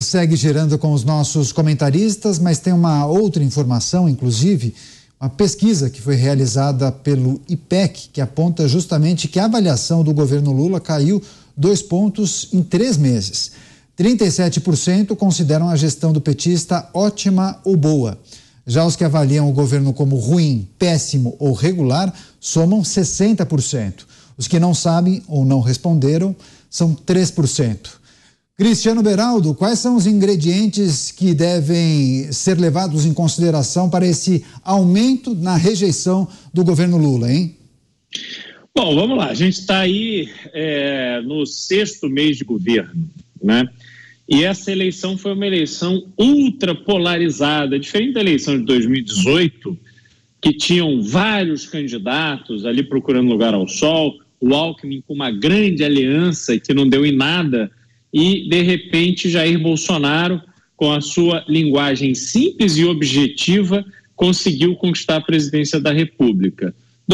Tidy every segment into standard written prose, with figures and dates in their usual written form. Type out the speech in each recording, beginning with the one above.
segue girando com os nossos comentaristas, mas tem uma outra informação, inclusive, uma pesquisa que foi realizada pelo IPEC, que aponta justamente que a avaliação do governo Lula caiu 2 pontos em 3 meses. 37% consideram a gestão do petista ótima ou boa. Já os que avaliam o governo como ruim, péssimo ou regular somam 60%. Os que não sabem ou não responderam são 3%. Cristiano Beraldo, quais são os ingredientes que devem ser levados em consideração para esse aumento na rejeição do governo Lula, hein? Bom, vamos lá. A gente está aí no 6º mês de governo, né? E essa eleição foi uma eleição ultra polarizada, diferente da eleição de 2018, que tinham vários candidatos ali procurando lugar ao sol, o Alckmin com uma grande aliança que não deu em nada, e, de repente, Jair Bolsonaro, com a sua linguagem simples e objetiva, conseguiu conquistar a presidência da República.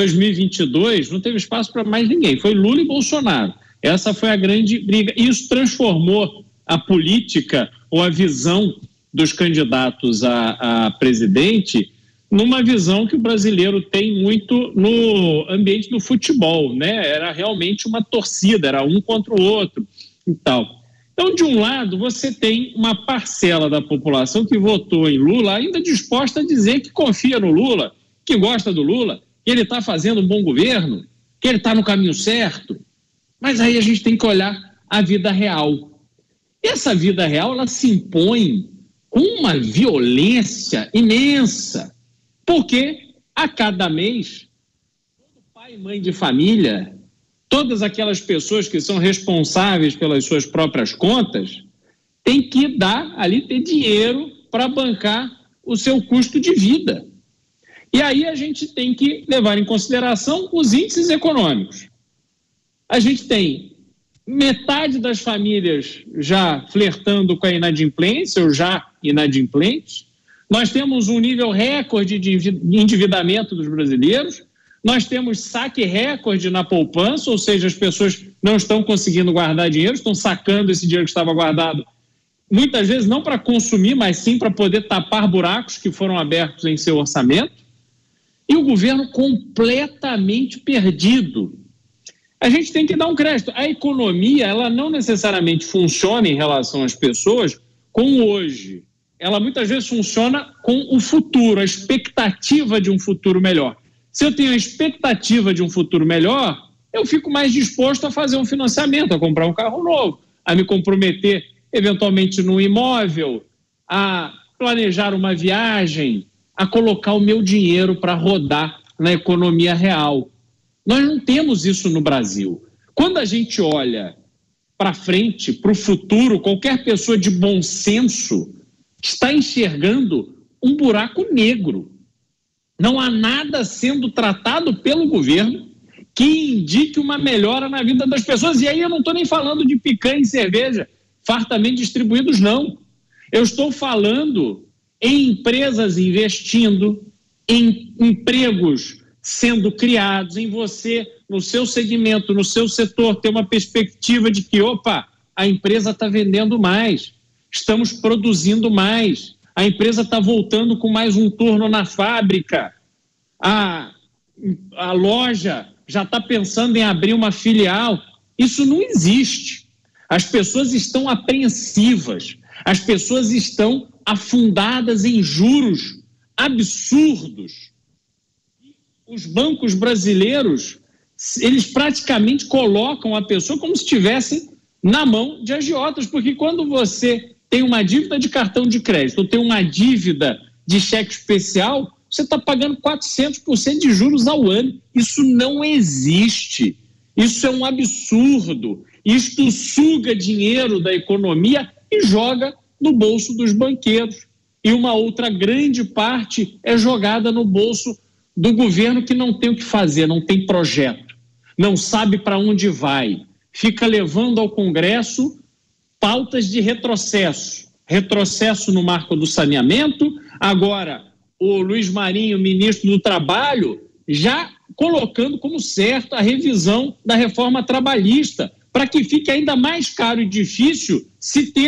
2022 não teve espaço para mais ninguém, foi Lula e Bolsonaro. Essa foi a grande briga. Isso transformou a política ou a visão dos candidatos a presidente numa visão que o brasileiro tem muito no ambiente do futebol, né? Era realmente uma torcida, era um contra o outro e tal. Então, de um lado, você tem uma parcela da população que votou em Lula ainda disposta a dizer que confia no Lula, que gosta do Lula, que ele está fazendo um bom governo, que ele está no caminho certo. Mas aí a gente tem que olhar a vida real. E essa vida real, ela se impõe com uma violência imensa, porque a cada mês, todo pai e mãe de família, todas aquelas pessoas que são responsáveis pelas suas próprias contas, têm que ter dinheiro para bancar o seu custo de vida. E aí a gente tem que levar em consideração os índices econômicos. A gente tem metade das famílias já flertando com a inadimplência ou já inadimplentes. Nós temos um nível recorde de endividamento dos brasileiros. Nós temos saque recorde na poupança, ou seja, as pessoas não estão conseguindo guardar dinheiro, estão sacando esse dinheiro que estava guardado, muitas vezes não para consumir, mas sim para poder tapar buracos que foram abertos em seu orçamento. E o governo completamente perdido. A gente tem que dar um crédito. A economia, ela não necessariamente funciona em relação às pessoas com o hoje. Ela muitas vezes funciona com o futuro, a expectativa de um futuro melhor. Se eu tenho a expectativa de um futuro melhor, eu fico mais disposto a fazer um financiamento, a comprar um carro novo, a me comprometer eventualmente num imóvel, a planejar uma viagem, a colocar o meu dinheiro para rodar na economia real. Nós não temos isso no Brasil. Quando a gente olha para frente, para o futuro, qualquer pessoa de bom senso está enxergando um buraco negro. Não há nada sendo tratado pelo governo que indique uma melhora na vida das pessoas. E aí eu não estou nem falando de picanha e cerveja fartamente distribuídos, não. Eu estou falando em empresas investindo, em empregos sendo criados, em você, no seu segmento, no seu setor, ter uma perspectiva de que, a empresa está vendendo mais, estamos produzindo mais, a empresa está voltando com mais um turno na fábrica, a loja já está pensando em abrir uma filial. Isso não existe. As pessoas estão apreensivas, as pessoas estão afundadas em juros absurdos. Os bancos brasileiros, eles praticamente colocam a pessoa como se estivessem na mão de agiotas, porque quando você tem uma dívida de cartão de crédito ou tem uma dívida de cheque especial, você está pagando 400% de juros ao ano. Isso não existe. Isso é um absurdo. Isto suga dinheiro da economia e joga no bolso dos banqueiros. E uma outra grande parte é jogada no bolso do governo, que não tem o que fazer, não tem projeto, não sabe para onde vai, fica levando ao Congresso pautas de retrocesso no marco do saneamento. Agora, o Luiz Marinho, ministro do Trabalho, já colocando como certo a revisão da reforma trabalhista, para que fique ainda mais caro e difícil se ter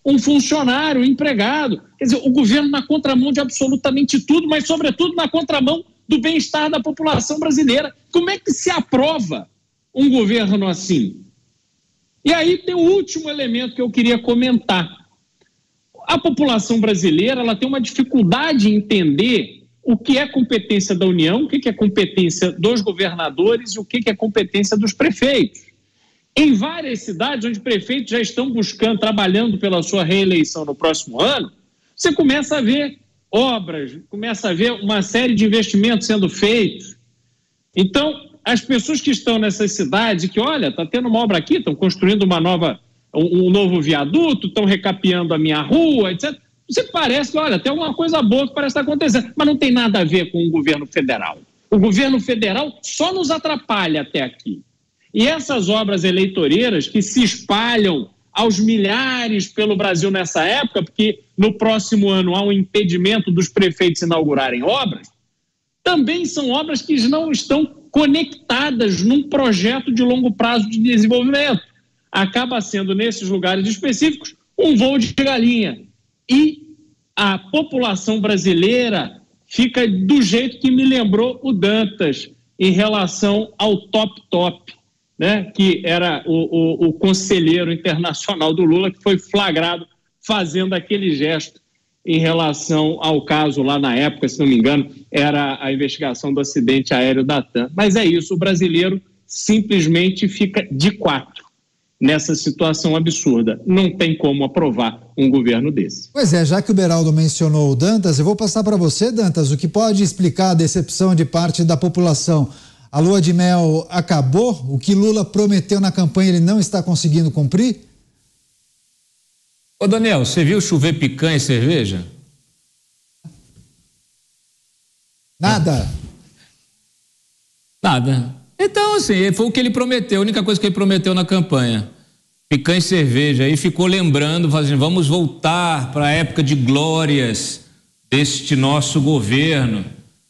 um funcionário, um empregado. Quer dizer, o governo na contramão de absolutamente tudo, mas sobretudo na contramão do bem-estar da população brasileira. Como é que se aprova um governo assim? E aí tem o último elemento que eu queria comentar. A população brasileira, ela tem uma dificuldade em entender o que é competência da União, o que é competência dos governadores e o que é competência dos prefeitos. Em várias cidades onde prefeitos já estão trabalhando pela sua reeleição no próximo ano, você começa a ver obras, começa a ver uma série de investimentos sendo feitos. Então, as pessoas que estão nessas cidades, que olha, está tendo uma obra aqui, estão construindo um novo viaduto, estão recapeando a minha rua, etc. Você parece que, olha, tem alguma coisa boa que parece estar acontecendo, mas não tem nada a ver com o governo federal. O governo federal só nos atrapalha até aqui. E essas obras eleitoreiras que se espalham aos milhares pelo Brasil nessa época, porque no próximo ano há um impedimento dos prefeitos inaugurarem obras, também são obras que não estão conectadas num projeto de longo prazo de desenvolvimento. Acaba sendo, nesses lugares específicos, um voo de galinha. E a população brasileira fica do jeito que me lembrou o Dantas em relação ao top, né, que era o conselheiro internacional do Lula, que foi flagrado fazendo aquele gesto em relação ao caso lá na época, se não me engano, era a investigação do acidente aéreo da TAM. Mas é isso, o brasileiro simplesmente fica de quatro nessa situação absurda. Não tem como aprovar um governo desse. Pois é, já que o Beraldo mencionou o Dantas, eu vou passar para você, Dantas, o que pode explicar a decepção de parte da população. A lua de mel acabou? O que Lula prometeu na campanha ele não está conseguindo cumprir? Ô Daniel, você viu chover picanha e cerveja? Nada. Nada. Então, assim, foi o que ele prometeu, a única coisa que ele prometeu na campanha. Picanha e cerveja. Aí ficou lembrando, fazendo, vamos voltar para a época de glórias deste nosso governo.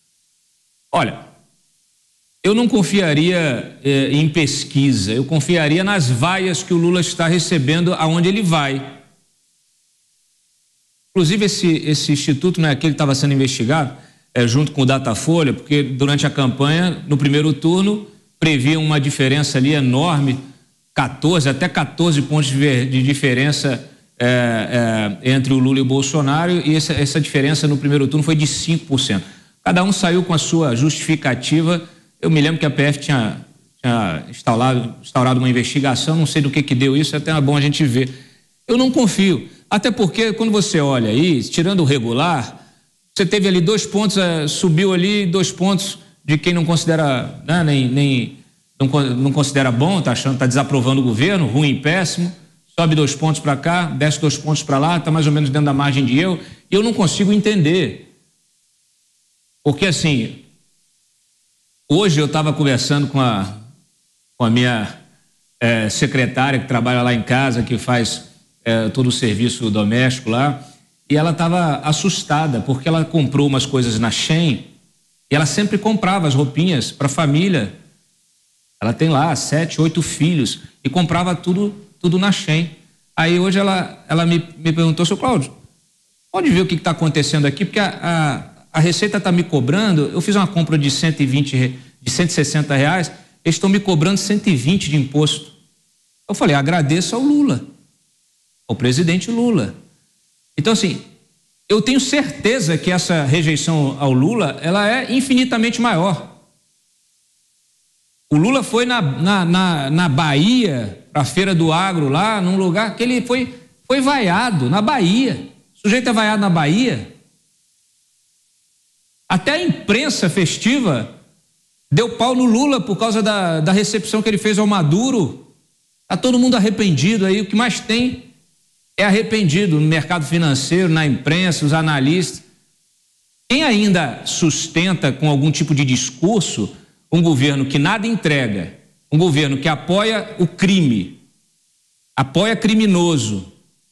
Olha, eu não confiaria em pesquisa, eu confiaria nas vaias que o Lula está recebendo aonde ele vai. Inclusive esse instituto, não é aquele que estava sendo investigado, junto com o Datafolha, porque durante a campanha, no primeiro turno, previa uma diferença ali enorme, 14 pontos de diferença entre o Lula e o Bolsonaro, e essa diferença no primeiro turno foi de 5%. Cada um saiu com a sua justificativa. Eu me lembro que a PF tinha instaurado uma investigação, não sei do que deu isso, é até bom a gente ver. Eu não confio, até porque quando você olha aí, tirando o regular, você teve ali 2 pontos, subiu ali 2 pontos de quem não considera, né, não considera bom, tá desaprovando o governo, ruim, péssimo, sobe 2 pontos para cá, desce 2 pontos para lá, tá mais ou menos dentro da margem de erro, e eu não consigo entender. Porque assim, hoje eu estava conversando com a minha secretária que trabalha lá em casa, que faz todo o serviço doméstico lá, e ela estava assustada porque ela comprou umas coisas na Shein e ela sempre comprava as roupinhas para a família. Ela tem lá 7, 8 filhos e comprava tudo na Shein. Aí hoje ela me perguntou: seu Cláudio, pode ver o que está acontecendo aqui, porque a Receita está me cobrando, eu fiz uma compra de 160 reais, eles estão me cobrando 120 de imposto. Eu falei, agradeço ao Lula, ao presidente Lula. Então, assim, eu tenho certeza que essa rejeição ao Lula, ela é infinitamente maior. O Lula foi na Bahia, para a Feira do Agro, lá, num lugar que ele foi vaiado, na Bahia. O sujeito é vaiado na Bahia. Até a imprensa festiva deu pau no Lula por causa da recepção que ele fez ao Maduro. Está todo mundo arrependido aí, o que mais tem é arrependido no mercado financeiro, na imprensa, os analistas. Quem ainda sustenta com algum tipo de discurso um governo que nada entrega, um governo que apoia o crime, apoia criminoso,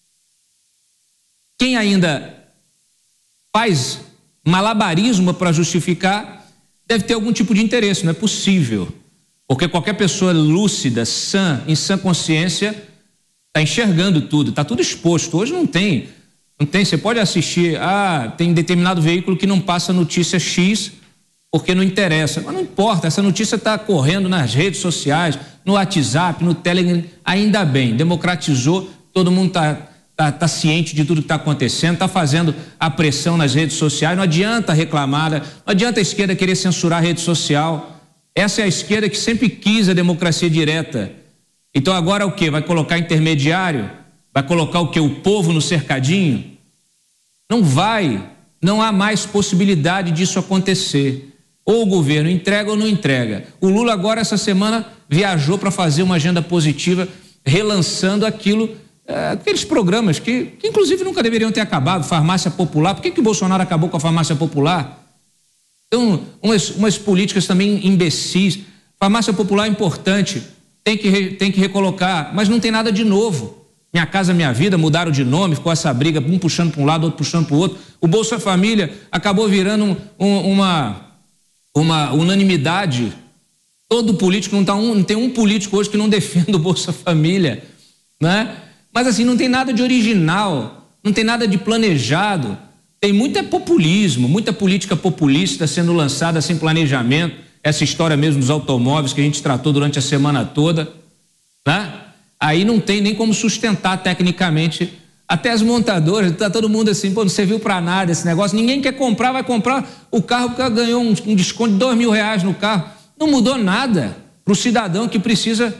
quem ainda faz malabarismo para justificar, deve ter algum tipo de interesse, não é possível. Porque qualquer pessoa lúcida, em sã consciência, está está enxergando tudo, está tudo exposto. Hoje não tem, você pode assistir, tem determinado veículo que não passa notícia X porque não interessa, mas não importa, essa notícia está correndo nas redes sociais, no WhatsApp, no Telegram, ainda bem, democratizou, todo mundo está ciente de tudo que está acontecendo, está fazendo a pressão nas redes sociais, não adianta reclamar, não adianta a esquerda querer censurar a rede social, essa é a esquerda que sempre quis a democracia direta. Então agora o quê? Vai colocar intermediário? Vai colocar o quê? O povo no cercadinho? Não vai, não há mais possibilidade disso acontecer. Ou o governo entrega ou não entrega. O Lula agora essa semana viajou para fazer uma agenda positiva, relançando aqueles programas que inclusive nunca deveriam ter acabado, farmácia popular. Por que o Bolsonaro acabou com a farmácia popular? Então, umas políticas também imbecis. Farmácia popular é importante, tem que recolocar, mas não tem nada de novo. Minha Casa Minha Vida mudaram de nome, ficou essa briga, um puxando para um lado, outro puxando para o outro. O Bolsa Família acabou virando uma unanimidade. Todo político, não tem um político hoje que não defenda o Bolsa Família, né? Mas assim, não tem nada de original, não tem nada de planejado, tem muito populismo, muita política populista sendo lançada sem planejamento, essa história mesmo dos automóveis que a gente tratou durante a semana toda, né? Aí não tem nem como sustentar tecnicamente, até as montadoras, tá todo mundo assim, não serviu para nada esse negócio, ninguém quer comprar, vai comprar o carro porque ganhou um desconto de R$2.000 no carro, não mudou nada para o cidadão que precisa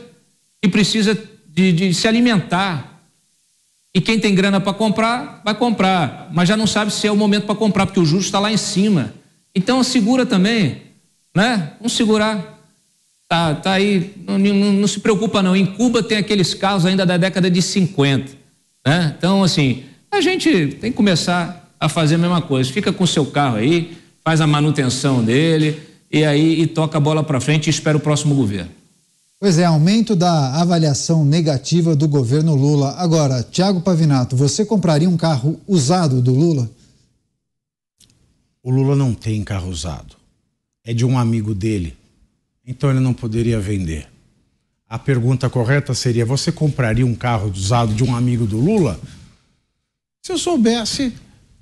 de se alimentar. E quem tem grana para comprar, vai comprar, mas já não sabe se é o momento para comprar, porque o juros está lá em cima. Então segura também, né? Vamos segurar. Tá aí, não se preocupa não. Em Cuba tem aqueles carros ainda da década de 50, né? Então assim, a gente tem que começar a fazer a mesma coisa. Fica com o seu carro aí, faz a manutenção dele e toca a bola para frente e espera o próximo governo. Pois é, aumento da avaliação negativa do governo Lula. Agora, Thiago Pavinato, você compraria um carro usado do Lula? O Lula não tem carro usado. É de um amigo dele. Então ele não poderia vender. A pergunta correta seria: você compraria um carro usado de um amigo do Lula? Se eu soubesse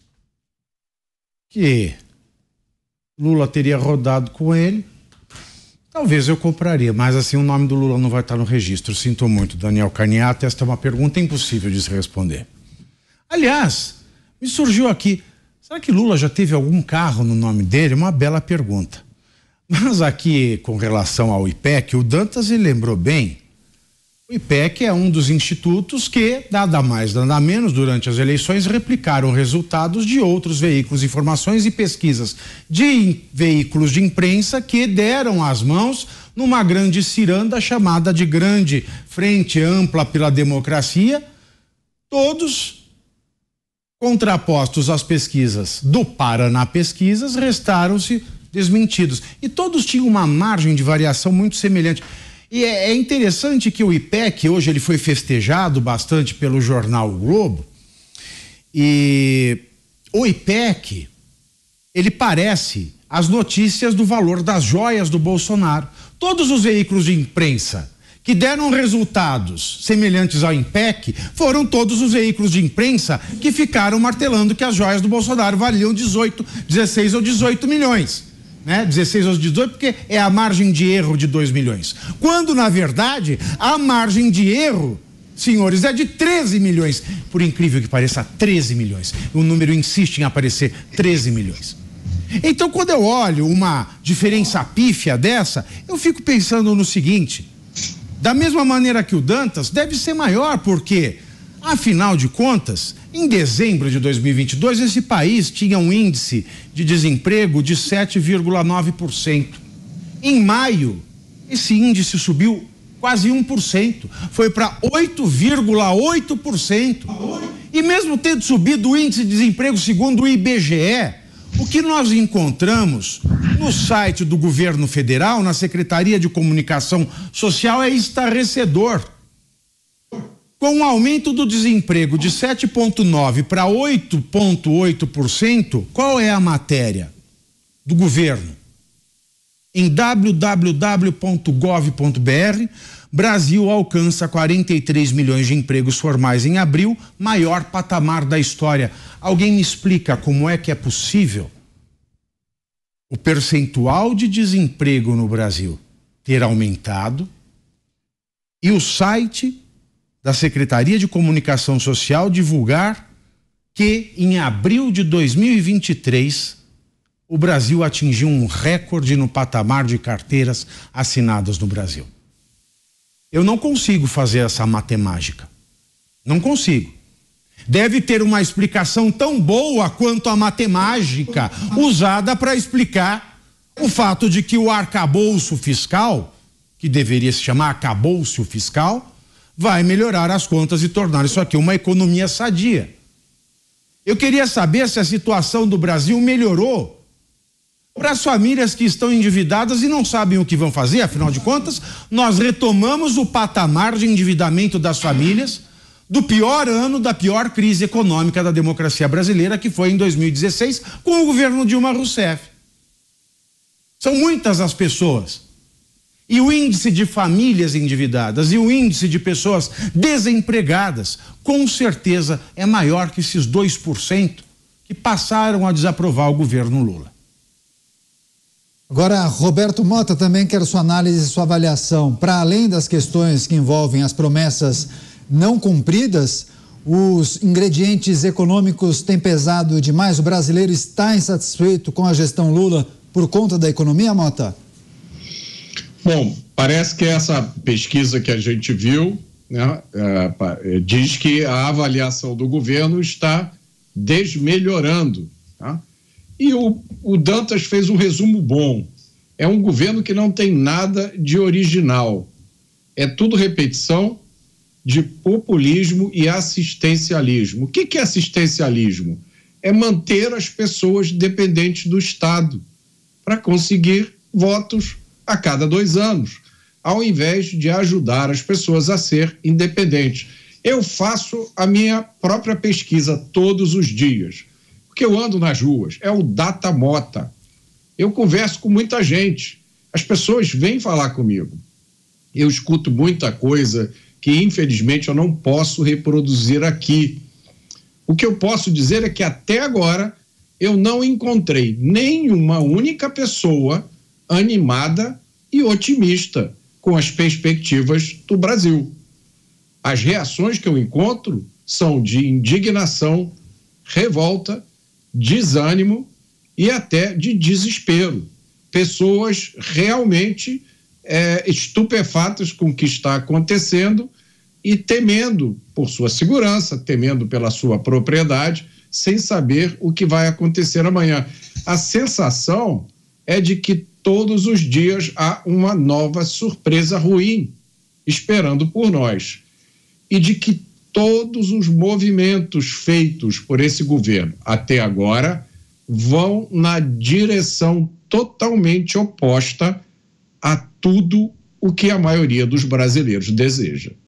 que Lula teria rodado com ele, talvez eu compraria, mas assim o nome do Lula não vai estar no registro. Sinto muito, Daniel Carniato, esta é uma pergunta impossível de se responder. Aliás, me surgiu aqui, será que Lula já teve algum carro no nome dele? Uma bela pergunta. Mas aqui, com relação ao IPEC, o Dantas ele lembrou bem, o IPEC é um dos institutos que, nada mais, nada menos, durante as eleições, replicaram resultados de outros veículos, informações e pesquisas de veículos de imprensa que deram as mãos numa grande ciranda chamada de Grande Frente Ampla pela Democracia, todos contrapostos às pesquisas do Paraná Pesquisas, restaram-se desmentidos. E todos tinham uma margem de variação muito semelhante. E é interessante que o IPEC, hoje ele foi festejado bastante pelo jornal o Globo, e o IPEC, ele parece as notícias do valor das joias do Bolsonaro. Todos os veículos de imprensa que deram resultados semelhantes ao IPEC foram todos os veículos de imprensa que ficaram martelando que as joias do Bolsonaro valiam 16 ou 18 milhões. Né? 16 aos 18, porque é a margem de erro de 2 milhões. Quando, na verdade, a margem de erro, senhores, é de 13 milhões. Por incrível que pareça, 13 milhões. O número insiste em aparecer 13 milhões. Então, quando eu olho uma diferença pífia dessa, eu fico pensando no seguinte: da mesma maneira que o Dantas, deve ser maior, porque, afinal de contas, em dezembro de 2022, esse país tinha um índice de desemprego de 7,9%. Em maio, esse índice subiu quase 1%, foi para 8,8%. E mesmo tendo subido o índice de desemprego segundo o IBGE, o que nós encontramos no site do governo federal, na Secretaria de Comunicação Social, é estarrecedor. Com o aumento do desemprego de 7,9% para 8,8%, qual é a matéria do governo? em www.gov.br, Brasil alcança 43 milhões de empregos formais em abril, maior patamar da história. Alguém me explica como é que é possível o percentual de desemprego no Brasil ter aumentado e o site da Secretaria de Comunicação Social divulgar que em abril de 2023 o Brasil atingiu um recorde no patamar de carteiras assinadas no Brasil. Eu não consigo fazer essa matemática. Não consigo. Deve ter uma explicação tão boa quanto a matemática usada para explicar o fato de que o arcabouço fiscal, que deveria se chamar arcabouço fiscal, vai melhorar as contas e tornar isso aqui uma economia sadia. Eu queria saber se a situação do Brasil melhorou para as famílias que estão endividadas e não sabem o que vão fazer. Afinal de contas, nós retomamos o patamar de endividamento das famílias do pior ano da pior crise econômica da democracia brasileira, que foi em 2016, com o governo Dilma Rousseff. São muitas as pessoas. E o índice de famílias endividadas e o índice de pessoas desempregadas, com certeza, é maior que esses 2% que passaram a desaprovar o governo Lula. Agora, Roberto Mota, também quero sua análise e sua avaliação. Para além das questões que envolvem as promessas não cumpridas, os ingredientes econômicos têm pesado demais? O brasileiro está insatisfeito com a gestão Lula por conta da economia, Mota? Bom, parece que essa pesquisa que a gente viu, né, diz que a avaliação do governo está desmelhorando, tá? E o Dantas fez um resumo bom. É um governo que não tem nada de original. É tudo repetição de populismo e assistencialismo. O que é assistencialismo? É manter as pessoas dependentes do Estado para conseguir votos a cada 2 anos, ao invés de ajudar as pessoas a ser independentes. Eu faço a minha própria pesquisa todos os dias, porque eu ando nas ruas, é o Data Mota. Eu converso com muita gente, as pessoas vêm falar comigo. Eu escuto muita coisa que, infelizmente, eu não posso reproduzir aqui. O que eu posso dizer é que, até agora, eu não encontrei nenhuma única pessoa animada e otimista com as perspectivas do Brasil. As reações que eu encontro são de indignação, revolta, desânimo e até de desespero. Pessoas realmente estupefatas com o que está acontecendo e temendo por sua segurança, temendo pela sua propriedade, sem saber o que vai acontecer amanhã. A sensação é de que todos os dias há uma nova surpresa ruim esperando por nós. E de que todos os movimentos feitos por esse governo até agora vão na direção totalmente oposta a tudo o que a maioria dos brasileiros deseja.